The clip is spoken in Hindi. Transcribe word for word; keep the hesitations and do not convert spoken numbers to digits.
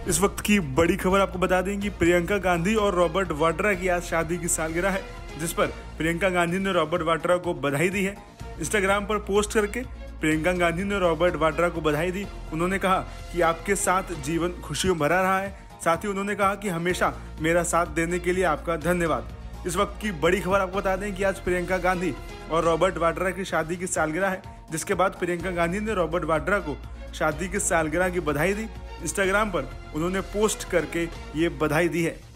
इस वक्त की बड़ी खबर आपको बता दें कि प्रियंका गांधी और रॉबर्ट वाड्रा की आज शादी की सालगिरह है, जिस पर प्रियंका गांधी ने रॉबर्ट वाड्रा को बधाई दी है। इंस्टाग्राम पर पोस्ट करके प्रियंका गांधी ने रॉबर्ट वाड्रा को बधाई दी। उन्होंने कहा कि आपके साथ जीवन खुशियों भरा रहा है। साथ ही उन्होंने कहा कि हमेशा मेरा साथ देने के लिए आपका धन्यवाद। इस वक्त की बड़ी खबर आपको बता दें कि आज प्रियंका गांधी और रॉबर्ट वाड्रा की शादी की सालगिरह है, जिसके बाद प्रियंका गांधी ने रॉबर्ट वाड्रा को शादी की सालगिरह की बधाई दी। इंस्टाग्राम पर उन्होंने पोस्ट करके ये बधाई दी है।